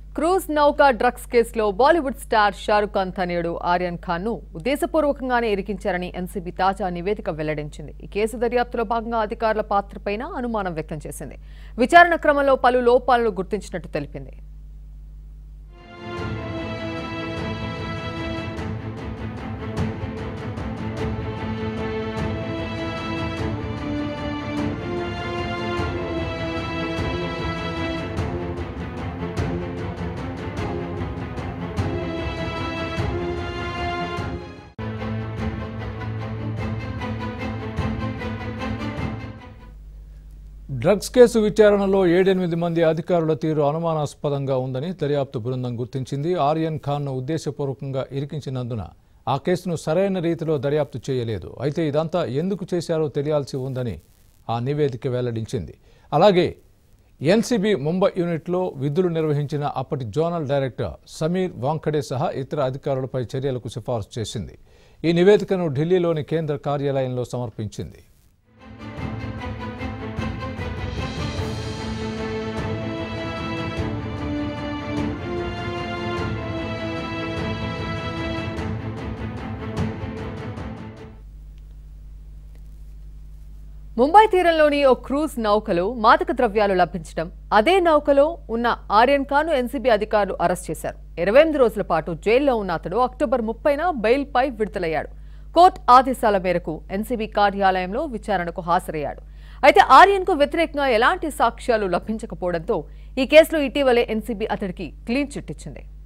Cruise నౌక drugs కేసులో Bollywood star Shahrukh Khan తనయుడు ఆర్యన్ ఖాన్ ను ఉద్దేశపూర్వకంగానే ఇరికించారని ఎన్సీబీ తాజా నివేదిక వెల్లడించింది. ఈ కేసు దర్యాప్తులో భాగంగా అధికారుల పాత్రపైన అనుమానం వ్యక్తం చేసింది. విచారణ క్రమంలో పలు లోపాలను గుర్తించినట్టు తెలిపింది. డ్రగ్స్ కేసు విచారణలో 7-8 మంది అధికారుల తీరు అనుమానాస్పదంగా ఉందని దర్యాప్తు బృందం గుర్తించింది. ఆర్యన్ ఖాన్ను ఉద్దేశపూర్వకంగా ఇరికించినందున ఆ కేసును సరైన రీతిలో దర్యాప్తు చేయలేదు. అయితే ఇదంతా ఎందుకు చేశారో తెలియాల్సి ఉందని ఆ నివేదిక వెల్లడించింది. అలాగే ఎన్సీబీ ముంబై యూనిట్లో విధులు నిర్వహించిన అప్పటి జోనల్ డైరెక్టర్ సమీర్ వాంఖడే సహా ఇతర అధికారులపై చర్యలకు సిఫార్సు చేసింది. ఈ నివేదికను ఢిల్లీలోని కేంద్ర కార్యాలయంలో సమర్పించింది. ముంబై తీరంలోని ఓ క్రూజ్ నౌకలో మాదక ద్రవ్యాలు లభించడం, అదే నౌకలో ఉన్న ఆర్యన్ ఖాన్ ఎన్సీబీ అధికారులు అరెస్ట్ చేశారు. 28 రోజుల పాటు జైల్లో ఉన్న అతడు అక్టోబర్ 30న బెయిల్పై విడుదలయ్యాడు. కోర్టు ఆదేశాల మేరకు ఎన్సీబీ కార్యాలయంలో విచారణకు హాజరయ్యాడు. అయితే ఆర్యన్కు వ్యతిరేకంగా ఎలాంటి సాక్ష్యాలు లభించకపోవడంతో ఈ కేసులో ఇటీవలే ఎన్సీబీ అతడికి క్లీన్ చిట్ ఇచ్చింది.